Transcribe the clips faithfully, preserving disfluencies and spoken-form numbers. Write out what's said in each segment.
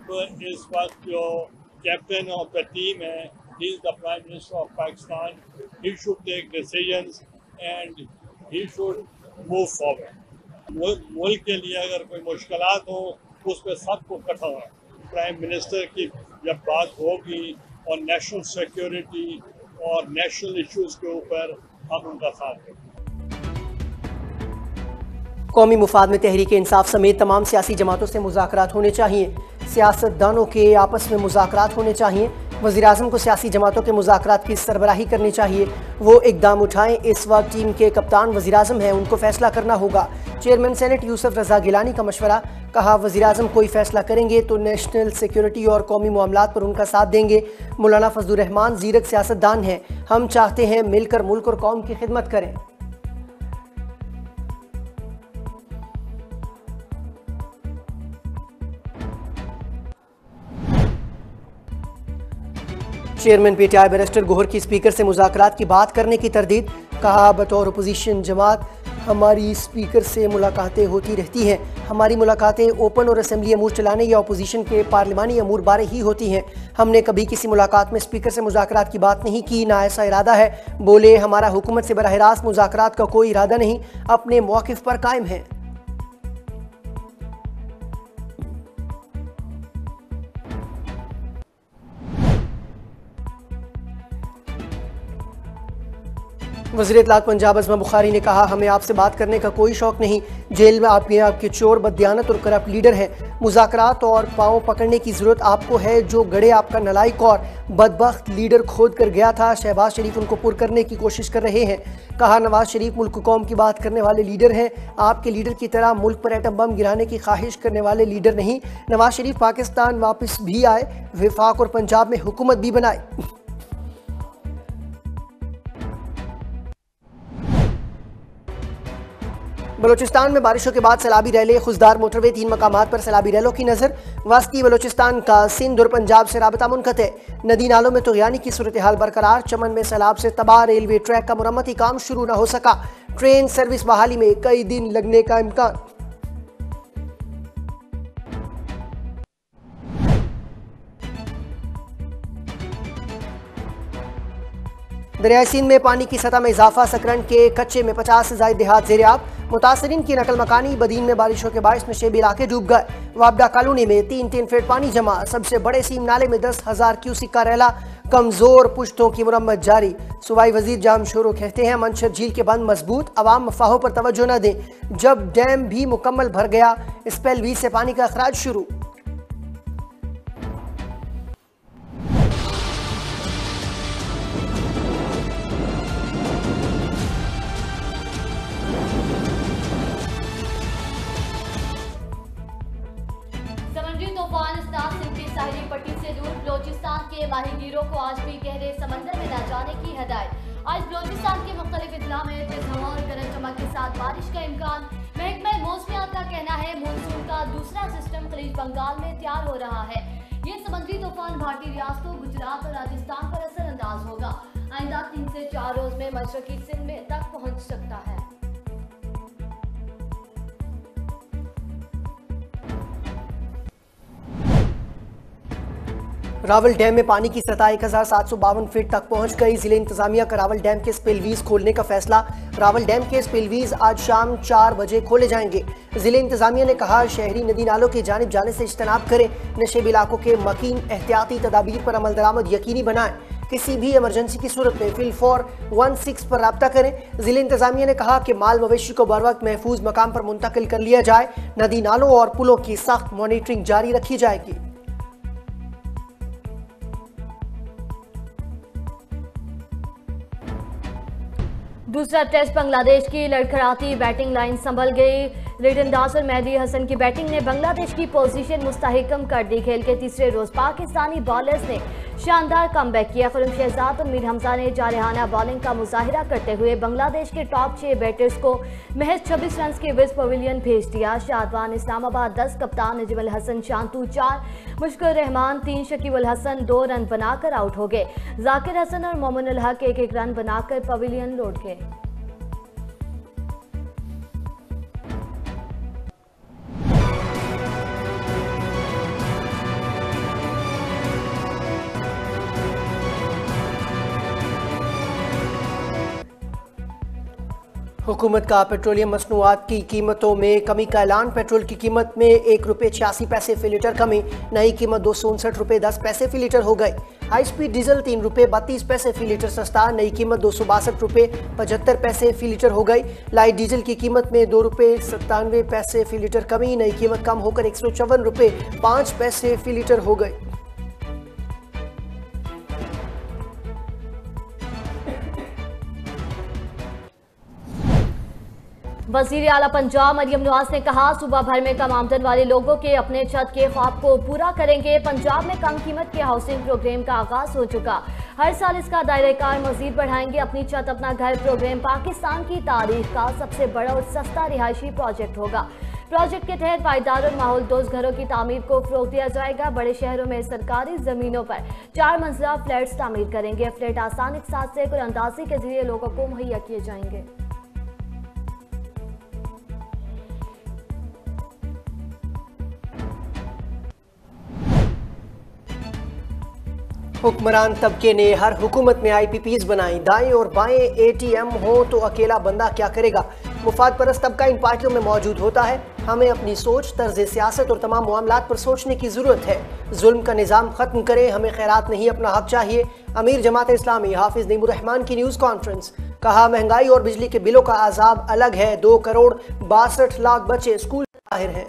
अब इस वक्त जो कैप्टन ऑफ द टीम है, he is the prime minister of Pakistan, he should take decisions and he should move forward. मुल्क के लिए अगर कोई मुश्किलात हो उस पर सबको इकट्ठा हो। प्राइम मिनिस्टर की जब बात होगी और नेशनल सिक्योरिटी और नेशनल इश्यूज के ऊपर, हम उनका साथ देंगे। कौमी मुफाद में तहरीक इंसाफ समेत तमाम सियासी जमातों से मुज़ाकरात होने चाहिए। सियासतदानों के आपस में मुज़ाकरात होने चाहिए। वज़ीर-ए-आज़म को सियासी जमातों के मुज़ाकरात की सरबराही करनी चाहिए। वो इकदाम उठाएं। इस वक्त टीम के कप्तान वज़ीर-ए-आज़म हैं, उनको फैसला करना होगा। चेयरमैन सेनेट यूसुफ रज़ा गिलानी का मशवरा। कहा, वज़ीर-ए-आज़म कोई फैसला करेंगे तो नेशनल सिक्योरिटी और कौमी मामलात पर उनका साथ देंगे। मौलाना फजलुर रहमान ज़ीरक सियासतदान हैं। हम चाहते हैं मिलकर मुल्क और कौम की खिदमत करें। चेयरमैन पीटीआई बैरिस्टर गोहर की स्पीकर से मुज़ाकरात की बात करने की तरदीद। कहा, बतौर अपोजिशन जमात हमारी स्पीकर से मुलाकातें होती रहती हैं। हमारी मुलाकातें ओपन और असम्बली अमूर चलाने या अपोजिशन के पार्लिमानी अमूर बारे ही होती हैं। हमने कभी किसी मुलाकात में स्पीकर से मुज़ाकरात की बात नहीं की, ना ऐसा इरादा है। बोले, हमारा हुकूमत से बराह रास्त मुज़ाकरात का कोई इरादा नहीं, अपने मौक़िफ़ पर कायम है। वज़ीर इत्तलात पंजाब अज़मा बुखारी ने कहा, हमें आपसे बात करने का कोई शौक़ नहीं। जेल में आपके आपके चोर, बददियानत और करप्ट लीडर हैं। मुज़ाकरात और पाँव पकड़ने की ज़रूरत आपको है। जो गड़े आपका नलायक और बदबख्त लीडर खोद कर गया था, शहबाज शरीफ उनको पुर करने की कोशिश कर रहे हैं। कहा, नवाज शरीफ मुल्क कौम की बात करने वाले लीडर हैं। आपके लीडर की तरह मुल्क पर एटम बम गिराने की ख्वाहिश करने वाले लीडर नहीं। नवाज शरीफ पाकिस्तान वापस भी आए, विफाक और पंजाब में हुकूमत भी बनाए। बलोचिस्तान में बारिशों के बाद सैलाबी रैले, खुशदार मोटरवे, तीन मकामात पर सैलाबी रैलों की नज़र। वस्ती बलोचिस्तान का सिंध और पंजाब से राबता मुनक़ते। नदी नालों में तुग़यानी की सूरत हाल बरकरार। चमन में सैलाब से तबाह रेलवे ट्रैक का मुरम्मती काम शुरू न हो सका। ट्रेन सर्विस बहाली में कई दिन लगने का इम्कान। दरियाई सिंध में पानी की सतह में इजाफा। सकरन के कच्चे में पचास से ज़ायद देहात ज़ेर-ए-आब। मुतासरीन की नकल मकानी। बदीन में बारिशों के बायस नशेबी इलाके डूब गए। वाबडा कॉलोनी में तीन तीन फीट पानी जमा। सबसे बड़े सीम नाले में दस हजार क्यूसिक का रैला। कमजोर पुश्तों की मुरम्मत जारी। सूबाई वजीर जाम शोरो कहते हैं, मंशर झील के बंद मजबूत, अवाम अफवाहों पर तवज्जो न दें। जब डैम भी मुकम्मल भर गया, स्पेलवी से पानी का अखराज शुरू। बलोचिस्तान के माहीगीरों को आज भी गहरे समंदर में न जाने की हदायत। आज बलोचिस्तान के मुख्तलिफ इजला में तेज हवा और गरज चमक के साथ बारिश का इम्कान। महकमा मौसमियात का कहना है, मानसून का दूसरा सिस्टम खलीज बंगाल में तैयार हो रहा है। ये समुद्री तूफान भारतीय रियासतों गुजरात और राजस्थान पर असरअंदाज होगा। आइंदा तीन से चार रोज में मशरकी सिंध में तक पहुँच सकता है। रावल डैम में पानी की सतह एक हजार सात सौ बावन फीट तक पहुंच गई। जिले इंतजामिया का रावल डैम के स्पिलवीज खोलने का फैसला। रावल डैम के स्पिलवीज आज शाम चार बजे खोले जाएंगे। जिले इंतजामिया ने कहा, शहरी नदी नालों की जानिब जाने से इज्तनाब करें। नशेब इलाकों के मकीन एहतियाती तदाबीर पर अमल दरामद यकीनी बनाएं। किसी भी इमरजेंसी की सूरत में फिल फोर वन सिक्स पर रब्ता करें। जिले इंतजामिया ने कहा कि माल मवेशी को बर वक्त महफूज मकाम पर मुंतकिल कर लिया जाए। नदी नालों और पुलों की सख्त मॉनिटरिंग जारी रखी जाएगी। दूसरा टेस्ट बांग्लादेश की लड़खड़ाती बैटिंग लाइन संभल गई। लिटन दास और मेहदी हसन की बैटिंग ने बांग्लादेश की पोजीशन मुस्तहकम कर दी। खेल के तीसरे रोज पाकिस्तानी बॉलर्स ने शानदार कमबैक किया। खुरम शहजाद और मीर हमजा ने जारहाना बॉलिंग का मुजाहिरा करते हुए बांग्लादेश के टॉप छह बैटर्स को महज छब्बीस रन के विज पवेलियन भेज दिया। शादवान इस्लामाबाद दस, कप्तान नजीम अल हसन शांतु चार, मुश्किल रहमान तीन, शकीब अल हसन दो रन बनाकर आउट हो गए। जाकिर हसन और मोमिन उल हक एक एक रन बनाकर पवेलियन लौट गए। हुकूमत का पेट्रोलियम मसनूआत की कीमतों में कमी का ऐलान। पेट्रोल की कीमत में एक रुपये छियासी पैसे फी लीटर कमी, नई कीमत दो सौ उनसठ रुपये दस पैसे फी लीटर हो गई। हाई स्पीड डीजल तीन रुपये बत्तीस पैसे फी लीटर सस्ता, नई कीमत दो सौ बासठ रुपये पचहत्तर पैसे फी लीटर हो गई। लाइट डीजल की कीमत में दो रुपये सत्तानवे पैसे फी लीटर कमी, नई कीमत कम होकर एक सौ चौवन रुपये पाँच पैसे फी लीटर हो गई। वज़ीर आला पंजाब मरियम नवाज ने कहा, सूबा भर में कम आमदन वाले लोगों के अपने छत के ख्वाब को पूरा करेंगे। पंजाब में कम कीमत के हाउसिंग प्रोग्राम का आगाज हो चुका, हर साल इसका दायरेकार मजीद बढ़ाएंगे। अपनी छत अपना घर प्रोग्राम पाकिस्तान की तारीख का सबसे बड़ा और सस्ता रिहायशी प्रोजेक्ट होगा। प्रोजेक्ट के तहत पायदार और माहौल दोस्त घरों की तामीर को फ़रोग़ दिया जाएगा। बड़े शहरों में सरकारी ज़मीनों पर चार मंजिला फ्लैट्स तामीर करेंगे। फ्लैट आसान इक़साद से कुलअंदाज़ी के जरिए लोगों को मुहैया किए जाएंगे। हुक्मरान तबके ने हर हुकूमत में आई पी पीज़ बनाई, दाएं और बाएं ए टी एम हो तो अकेला बंदा क्या करेगा। मुफाद परस्त तबका इन पार्टियों में मौजूद होता है। हमें अपनी सोच, तर्ज सियासत और तमाम मामलात पर सोचने की ज़रूरत है। जुल्म का निज़ाम ख़त्म करें, हमें खैरात नहीं अपना हक चाहिए। अमीर जमात इस्लामी हाफिज नईमुर रहमान की न्यूज़ कॉन्फ्रेंस। कहा, महंगाई और बिजली के बिलों का अजाब अलग है। दो करोड़ बासठ लाख बच्चे स्कूल बाहर हैं।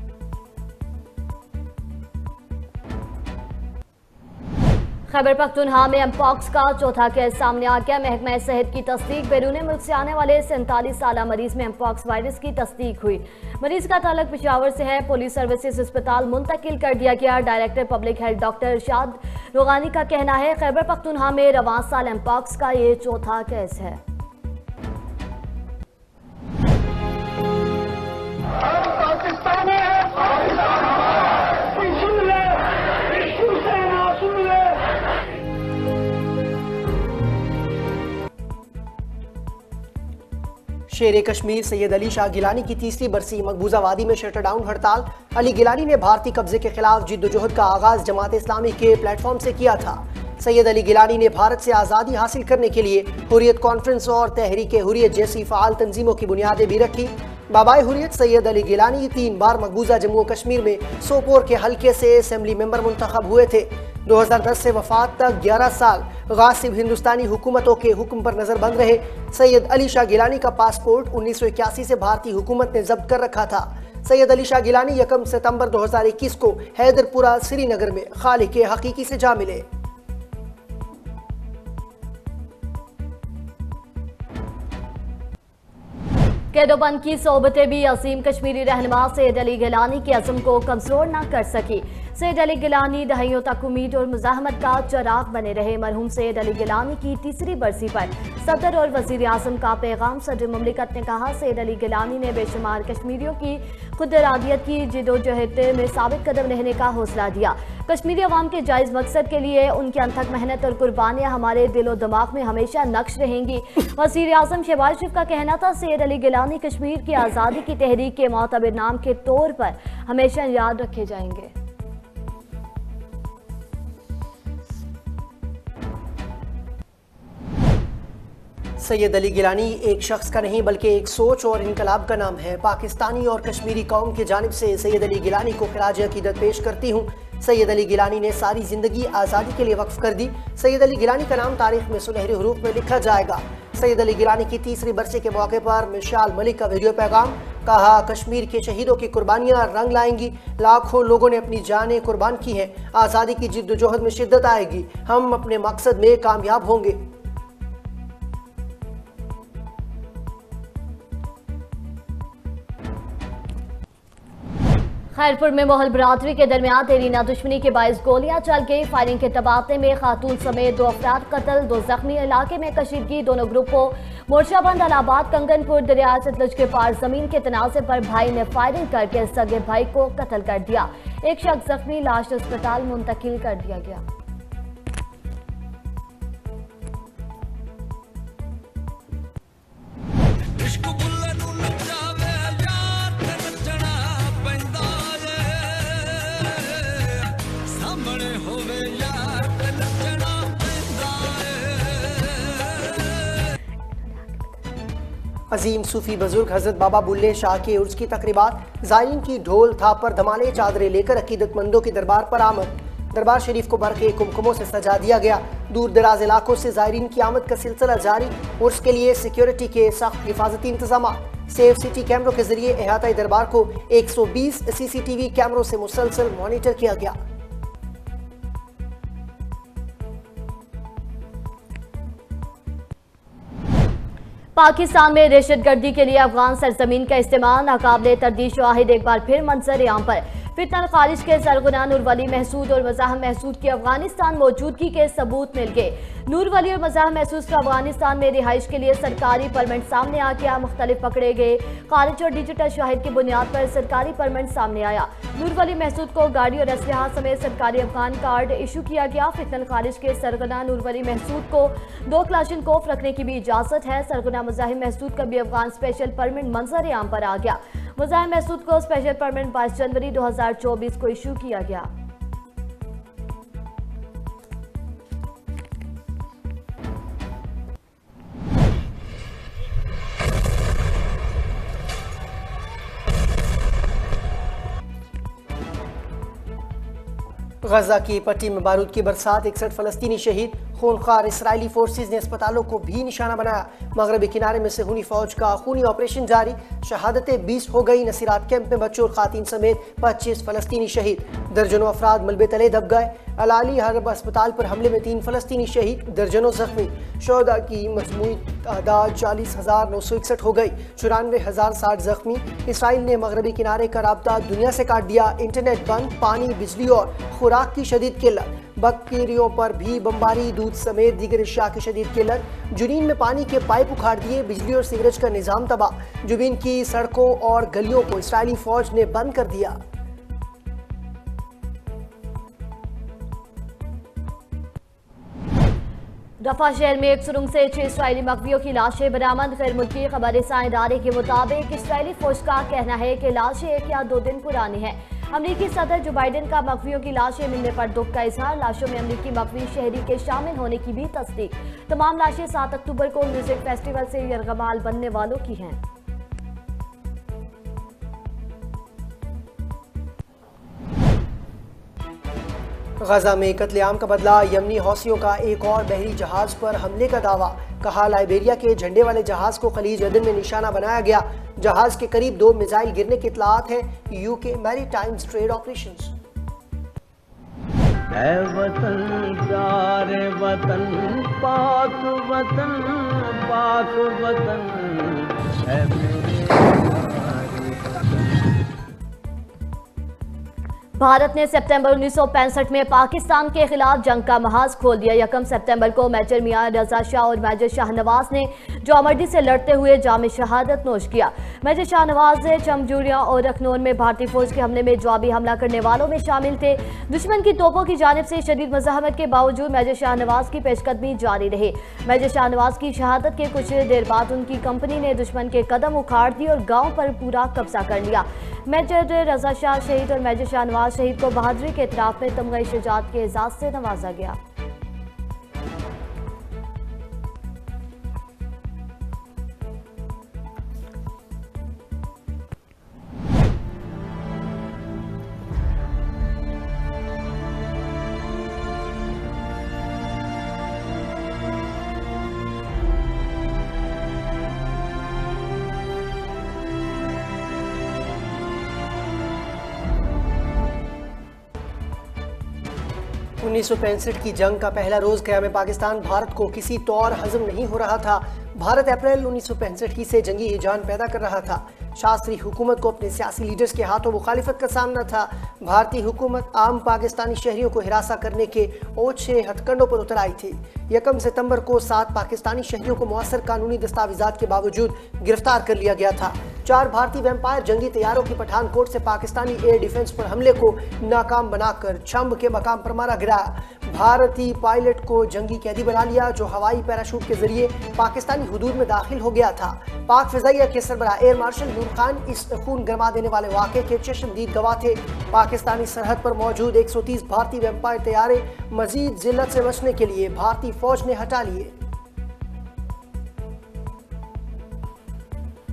खैबर पख्तूनख्वा में एमपॉक्स का चौथा केस सामने आ गया। महकमा सेहत की तस्दीक, बैरून मुल्क से आने वाले सैंतालीस साल मरीज में एमपॉक्स वायरस की तस्दीक हुई। मरीज का ताल्लुक पेशावर से है। पुलिस सर्विसेज अस्पताल मुंतकिल कर दिया गया। Director public health doctor Irshad Rogani का कहना है, खैबर पख्तूनख्वा में रवां साल एमपॉक्स का ये चौथा केस है। शेर कश्मीर सैयद अली शाह गिलानी की तीसरी बरसी मकबूजा वादी में शटर डाउन हड़ताल। अली गिलानी ने भारतीय कब्जे के खिलाफ जिद्दोजहद का आगाज जमात इस्लामी के प्लेटफॉर्म से किया था। सैयद अली गिलानी ने भारत से आज़ादी हासिल करने के लिए हुर्रियत कॉन्फ्रेंस और तहरीक हुर्रियत जैसी फ़ाल तंजीमों की बुनियादें भी रखी। बाबाए हुर्रियत सैयद अली गिलानी तीन बार मकबूजा जम्मू कश्मीर में सोपोर के हल्के से असेंबली मेंबर मुंतखब हुए थे। दो हज़ार दस से वफात तक ग्यारह साल गासिब हिंदुस्तानी हुकूमतों के हुक्म पर नजरबंद रहे। सैयद अली शाह गिलानी का पासपोर्ट उन्नीस सौ इक्यासी से भारतीय हुकूमत ने जब्त कर रखा था। सैयद अली शाह गिलानी यकम सितंबर दो हज़ार इक्कीस को हैदरपुरा श्रीनगर में खालिक हकीकी से जा मिले। कैदोबंद की सोबतें भी अजीम कश्मीरी रहनुमा सैयद अली गिलानी के अज़्म को कमजोर न कर सकी। सैयद अली गिलानी दहाइयों तक उम्मीद और मुज़ाहमत का चिराग बने रहे। मरहूम सैयद अली गिलानी की तीसरी बरसी पर सदर और वज़ीर आज़म का पैगाम। सदर मुमलिकत ने कहा, सैयद अली गिलानी ने बेशुमार कश्मीरियों की खुद इरादियत की जिदोजहद में साबित कदम रहने का हौसला दिया। कश्मीरी अवाम के जायज़ मकसद के लिए उनकी अनथक मेहनत और कुर्बानियाँ हमारे दिलो दिमाग में हमेशा नक्श रहेंगी। वज़ीर आज़म शहबाज शरीफ का कहना था, सैयद अली गिलानी कश्मीर की आज़ादी की तहरीक के मोतबर नाम के तौर पर हमेशा याद रखे जाएंगे। सैयद अली गिलानी एक शख्स का नहीं बल्कि एक सोच और इनकलाब का नाम है। पाकिस्तानी और कश्मीरी कौम की जानिब से सैयद अली गिलानी को खिराज अकीदत पेश करती हूँ। सैयद अली गिलानी ने सारी जिंदगी आज़ादी के लिए वक्फ कर दी। सैयद अली गिलानी का नाम तारीख में सुनहरे हरूफ में लिखा जाएगा। सैयद अली गिलानी की तीसरी बरसी के मौके पर मिशाल मलिक का वीडियो पैगाम। कहा, कश्मीर के शहीदों की कुर्बानियाँ रंग लाएंगी। लाखों लोगों ने अपनी जानें कुर्बान की हैं। आज़ादी की जिद्दोजहद में शिद्दत आएगी। हम अपने मकसद में कामयाब होंगे। खैरपुर में मोहल बरादरी के दरमियान देरीना दुश्मनी के बायस गोलियां चल गई। फायरिंग के तबादले में खातून समेत दो अफराद कत्ल, दो जख्मी। इलाके में कशीदगी दोनों ग्रुपों मोर्चाबंद अलाहाबाद कंगनपुर दरिया सतलुज के पार जमीन के तनाज़े पर भाई ने फायरिंग करके सगे भाई को कत्ल कर दिया। एक शख्स जख्मी, लाश अस्पताल मुंतकिल कर दिया गया। अजीम सूफी बुजुर्ग हजरत बाबा बुल्ले शाह के उर्स की तकरीबात, ज़ायरीन की ढोल थापर धमाले चादरें लेकर अकीदतमंदों के दरबार पर आमद। दरबार शरीफ को बरके कुमकुमों से सजा दिया गया। दूर दराज इलाकों से ज़ायरीन की आमद का सिलसिला जारी। उर्स के लिए सिक्योरिटी के सख्त हिफाजती इंतजाम। सेफ सिटी कैमरों के जरिए अहाताई दरबार को एक सौ बीस सीसीटीवी कैमरों से मुसलसल मॉनिटर किया गया। पाकिस्तान में दहशतगर्दी के लिए अफगान सरजमीन का इस्तेमाल नाकाबिले तरदीद शवाहिद एक बार फिर मंजर आम पर। फितनल खारिज के सरगना नूर वली महसूद और मज़ाहब महसूद की अफगानिस्तान मौजूदगी के सबूत मिल गए। नूर वली और मज़ाहब महसूद का अफगानिस्तान में रिहाइश के लिए सरकारी परमिट सामने आ गया। मुख्तलिफ पकड़े गए खारिज और डिजिटल शवाहिद की बुनियाद पर सरकारी परमिट सामने आया। नूर वली महसूद को गाड़ी और असलहा समेत सरकारी अफगान कार्ड इशू किया गया। फितनल खारिज के सरगना नूर वली महसूद को दो क्लाशनकोफ रखने की भी इजाजत है। सरगना मज़ाहिब महसूद का भी अफगान स्पेशल परमिट मंजर आम पर आ गया। मज़ाहिब महसूद को स्पेशल परमिट बाईस जनवरी दो हजार चौबीस को इशू किया गया। गजा की पट्टी में बारूद की बरसात, इकसठ फलस्तीनी शहीद। खूनखार इसराइली फोर्सेज ने अस्पतालों को भी निशाना बनाया। मगरबी किनारे में सेहूनी फौज का खूनी ऑपरेशन जारी। शहादतें बीस हो गई। नसीरात कैंप में बच्चों और खातीन समेत पच्चीस फलस्तीनी शहीद। दर्जनों अफराद मलबे तले दब गए। अलाली हर्ब अस्पताल पर हमले में तीन फलस्तीनी शहीद, दर्जनों जख्मी। शोहदा की मजमूई तादाद चालीस हजार नौ सौ इकसठ हो गई। चौरानवे हजार साठ जख्मी। इसराइल ने मगरबी किनारे का राब्ता दुनिया से काट दिया। इंटरनेट बंद, पानी, बिजली और खुराक की शदीद किल्लत। बकरियों पर भी बमबारी, दूध समेत दीगर अशिया की शदीद किल्लत। जुनीन में पानी के पाइप उखाड़ दिए। बिजली और सीवरेज का निजाम तबाह। जुबीन की सड़कों और गलियों को इसराइली फौज ने बंद कर दिया। रफा शहर में एक सुरंग से छह इसराइली मकवियों की लाशें बरामद। गैर मुल्की खबर इदारे के मुताबिक इसराइली फौज का कहना है कि लाशें एक या दो दिन पुरानी हैं। अमरीकी सदर जो बाइडेन का मकवियों की लाशें मिलने पर दुख का इजहार। लाशों में अमरीकी मकवी शहरी के शामिल होने की भी तस्दीक। तमाम लाशें सात अक्टूबर को म्यूजिक फेस्टिवल से यरगमाल बनने वालों की हैं। गजा में कत्लेआम का बदला। यमनी हौसियों का एक और बहरी जहाज पर हमले का दावा। कहा लाइबेरिया के झंडे वाले जहाज को खलीज अदन में निशाना बनाया गया। जहाज के करीब दो मिसाइल गिरने की इत्तलात है। UK maritime trade operations. है वतन प्यारे वतन, पाक वतन, पाक वतन है मेरे। भारत ने सितंबर उन्नीस सौ पैंसठ में पाकिस्तान के खिलाफ जंग का महाज खोल दिया। यकम सितंबर को मेजर मियां रजा शाह और मेजर शाहनवाज ने जौमर्दी से लड़ते हुए जाम शहादत नोश किया। मेजर शाहनवाज चमजूरिया और अखनौर में भारतीय फौज के हमले में जवाबी हमला करने वालों में शामिल थे। दुश्मन की तोपों की जानिब से शदीद मज़ाहमत के बावजूद मेजर शाहनवाज की पेशकदमी जारी रही। मेजर शाहनवाज की शहादत के कुछ देर बाद उनकी कंपनी ने दुश्मन के कदम उखाड़ दिए और गाँव पर पूरा कब्जा कर लिया। मेजर रजा शाह शहीद और मेजर शाहनवाज शहीद को बहादुरी के इतराफ में तमग़े शुजाअत के एजाज से नवाजा गया। उन्नीस सौ पैंसठ की जंग का पहला रोज क़याम पाकिस्तान भारत को किसी तौर हजम नहीं हो रहा था। भारत अप्रैल उन्नीस सौ पैंसठ ही से जंगी हिजान पैदा कर रहा था। शास्त्री हुकूमत को अपने सियासी लीडर्स के हाथों मुखालिफत का सामना था। भारतीय हुकूमत आम पाकिस्तानी शहरियों को हिरासा करने के ओछे हथकंडों पर उतर आई थी। यकम सितंबर को सात पाकिस्तानी शहरियों को मुअस्सर कानूनी दस्तावेजात के बावजूद गिरफ्तार कर लिया गया था। चार भारतीय वैम्पायर जंगी तैयारों की पठानकोट से पाकिस्तानी एयर डिफेंस पर हमले को नाकाम बनाकर छंब के मकाम पर मारा गिराया। भारतीय पायलट को जंगी कैदी बना लिया जो हवाई पैराशूट के जरिए पाकिस्तानी हुदूद में दाखिल हो गया था। पाक फिजाइया के सरबराह एयर मार्शल नूर खान इस खून गरमा देने वाले वाक़े के चश्मदीद गवाह थे। पाकिस्तानी सरहद पर मौजूद एक सौ तीस भारतीय वैम्पायर तैयारे मजीद जिल्लत से बचने के लिए भारतीय फौज ने हटा लिए।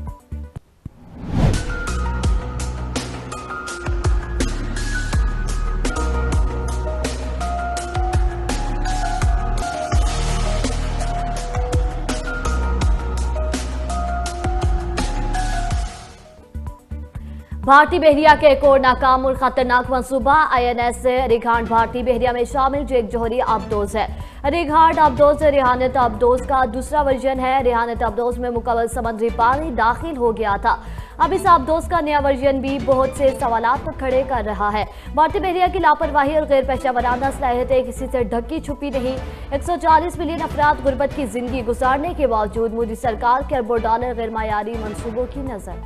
भारतीय बहरिया के एक और नाकाम और खतरनाक मंसूबा आई एन एस रिघाट भारतीय बहरिया में शामिल जो एक जौहरी आबदोज है। रिघाट आबदोज रेहानत आबदोज का दूसरा वर्जन है। रेहानत आबदोज में मुकम्मल समुद्री पानी दाखिल हो गया था। अब इस आबदोज का नया वर्जन भी बहुत से सवालात खड़े कर रहा है। भारतीय बहरिया की लापरवाही और गैर पेशा वराना सलाहियतें किसी से ढकी छुपी नहीं। एक सौ चालीस मिलियन अफराद गुर्बत की जिंदगी गुजारने के बावजूद मोदी सरकार के अरबों डॉलर गैर मायारी मंसूबों की नजर।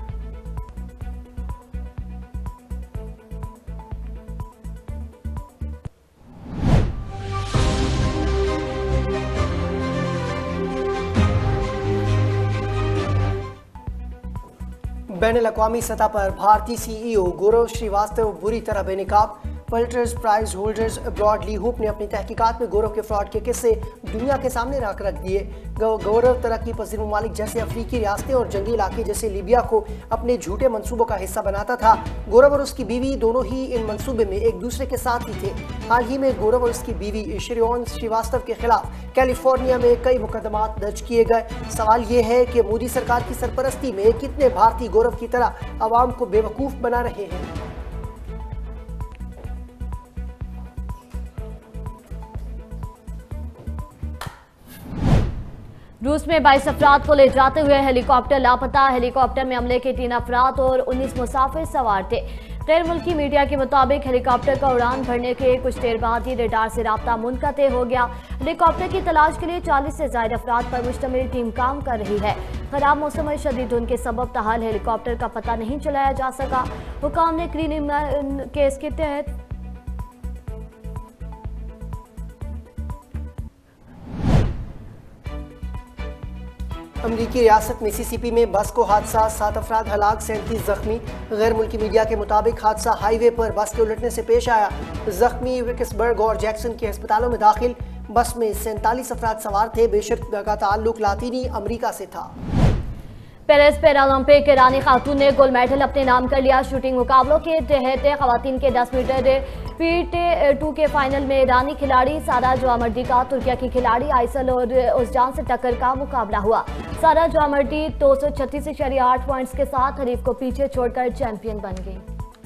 बैनुल-अक़वामी सतह पर भारतीय सीईओ गौरव श्रीवास्तव बुरी तरह बेनकाब। पल्टर्स प्राइज होल्डर्स अब्रॉड ली हुप ने अपनी तहकीकात में गौरव के फ्रॉड के किस्से दुनिया के सामने रख रख दिए। गौरव तरक्की पजीर ममालिक जैसे अफ्रीकी रियासतें और जंगी इलाके जैसे लीबिया को अपने झूठे मंसूबों का हिस्सा बनाता था। गौरव और उसकी बीवी दोनों ही इन मंसूबे में एक दूसरे के साथ ही थे। हाल ही में गौरव और उसकी बीवी श्रेयोन श्रीवास्तव के खिलाफ कैलिफोर्निया में कई मुकदमात दर्ज किए गए। सवाल ये है कि मोदी सरकार की सरपरस्ती में कितने भारतीय गौरव की तरह आवाम को बेवकूफ बना रहे हैं। रूस में बाईस अफराद को ले जाते हुए हेलीकॉप्टर लापता। हेलीकॉप्टर में हमले के तीन अफराद और उन्नीस मुसाफिर सवार थे। गैर मुल्की मीडिया के मुताबिक हेलीकॉप्टर का उड़ान भरने के कुछ देर बाद ही रडार से राब्ता मुनक़ते हो गया। हेलीकॉप्टर की तलाश के लिए चालीस से ज्यादा अफराद पर मुश्तमिल टीम काम कर रही है। खराब मौसम और शदीद धुंध के सबब ताहाल हेलीकॉप्टर का पता नहीं चलाया जा सका। हुकाम ने क्लीनिंग केस के तहत अमरीकी रियासत मिसिसिपी में बस को हादसा, सात अफराद हलाक, सैंतीस जख्मी। गैर मुल्की मीडिया के मुताबिक हादसा हाईवे पर बस के उलटने से पेश आया। जख्मी विक्सबर्ग और जैक्सन के अस्पतालों में दाखिल। बस में सैंतालीस अफराद सवार थे। बेशक का ताल्लुक लातीनी अमरीका से था। पेरिस पैरालंपिक के रानी खातून ने गोल्ड मेडल अपने नाम कर लिया। शूटिंग मुकाबलों के तहत खवातीन के दस मीटर फीट टू के फाइनल में ईरानी खिलाड़ी सारा जोआमर्दी का तुर्किया की खिलाड़ी आइसल और उजजान से टक्कर का मुकाबला हुआ। सारा जोआमर्दी दो सौ छत्तीस इशारिया आठ पॉइंट्स के साथ हरीफ को पीछे छोड़कर चैंपियन बन गई।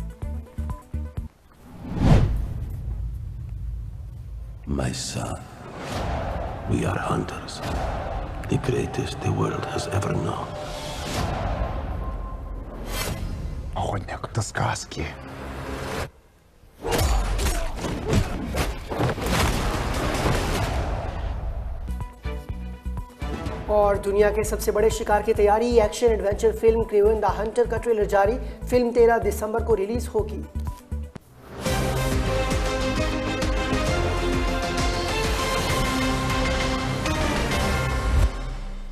My son, we are hunters, the greatest the world has ever known. Охотник, это сказки. और दुनिया के सबसे बड़े शिकार की तैयारी। Action adventure film Kraven the hunter का ट्रेलर जारी। फिल्म तेरह दिसंबर को रिलीज होगी।